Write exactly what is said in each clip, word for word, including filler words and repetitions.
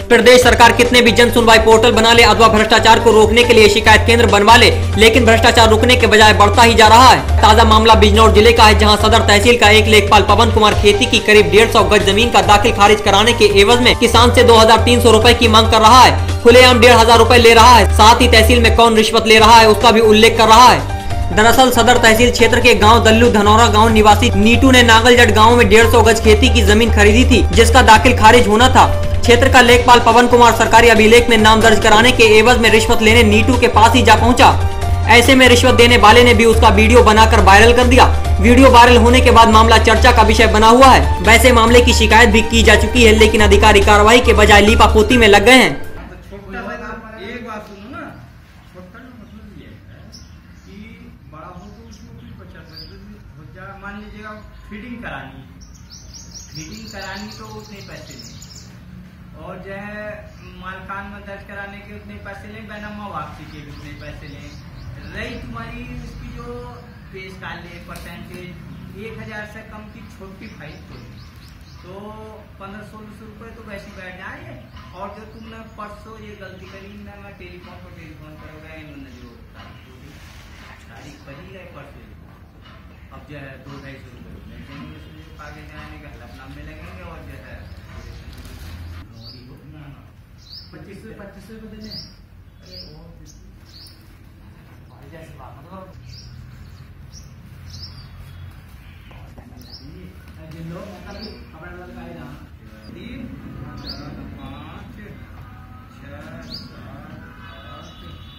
प्रदेश सरकार कितने भी जन सुनवाई पोर्टल बना ले अथवा भ्रष्टाचार को रोकने के लिए शिकायत केंद्र बनवा ले, लेकिन भ्रष्टाचार रुकने के बजाय बढ़ता ही जा रहा है। ताजा मामला बिजनौर जिले का है, जहां सदर तहसील का एक लेखपाल पवन कुमार खेती की करीब डेढ़ सौ गज जमीन का दाखिल खारिज कराने के एवज में किसान से दो हजार तीन सौ रूपए की मांग कर रहा है। खुलेआम डेढ़ हजार रूपए ले रहा है। साथ ही तहसील में कौन रिश्वत ले रहा है उसका भी उल्लेख कर रहा है। दरअसल सदर तहसील क्षेत्र के गांव दल्लू धनौरा गांव निवासी नीटू ने नागलजट गांव में डेढ़ सौ गज खेती की जमीन खरीदी थी, जिसका दाखिल खारिज होना था। क्षेत्र का लेखपाल पवन कुमार सरकारी अभिलेख में नाम दर्ज कराने के एवज में रिश्वत लेने नीटू के पास ही जा पहुंचा। ऐसे में रिश्वत देने वाले ने भी उसका वीडियो बनाकर वायरल कर दिया। वीडियो वायरल होने के बाद मामला चर्चा का विषय बना हुआ है। वैसे मामले की शिकायत भी की जा चुकी है, लेकिन अधिकारी कार्रवाई के बजाय लीपापोती में लग गए हैं। एक बात सुनो ना, छोटा का मतलब ये है कि बड़ा हो तो उसमें कुछ बचत हो जाए। मान लीजिएगा फीडिंग करानी फीडिंग करानी तो उतने पैसे लें, और जो है मालकान में दर्ज कराने के उतने पैसे लें, बैनामा वापसी के उतने पैसे लें। रही तुम्हारी उसकी जो पेश काले परसेंटेज एक हजार से कम की छोटी फाइल तो तो पंद्रह सोलह सौ रुपये तो वैसे बैठ जाए। और जो तुमने परसों ये गलती करी ना, मैं टेलीफोन पर टेलीफोन करोगे इन्होंने जो तारीख पड़ी गई परसों, अब जो है दो ढाई सौ रुपये आगे जाने का हलफनाम में लगेंगे, और जो है पच्चीस सौ पच्चीस सौ रुपये देने तीन पाँच छः सात आठ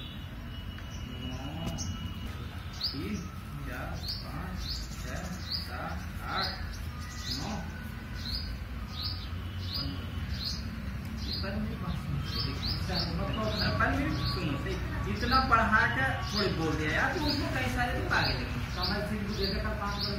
नौ तीन चार पाँच छः सात आठ नौ इतना पढ़ा के थोड़ी बोल दिया यार, तो उसको कई सारे लोग आगे लगे समझ से का काम कर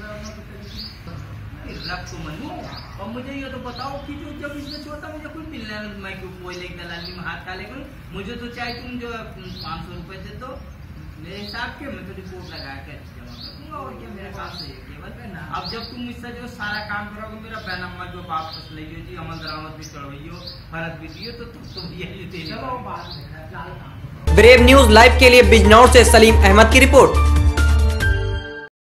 रख तो मनु। और मुझे ये तो बताओ कि जो जब इसमें छोटा मुझे कुछ मिलना है, मैं क्यों कोई लेके दलाली में हाथ डाले करूँ। मुझे तो चाहे तुम जो पाँच सौ रुपये दे दो मेरे हिसाब के, मैं तो रिपोर्ट लगा के जमा कर दूंगा, और क्या मेरा काम से केवल। अब जब तुम इससे जो सारा काम करोगे, मेरा बैनामा जो वापस ले जी, अमल दरामद भी चढ़वाइयो, फर्ज भी दियो, तो तुम यही बात है। ब्रेव न्यूज लाइव के लिए बिजनौर से सलीम अहमद की रिपोर्ट।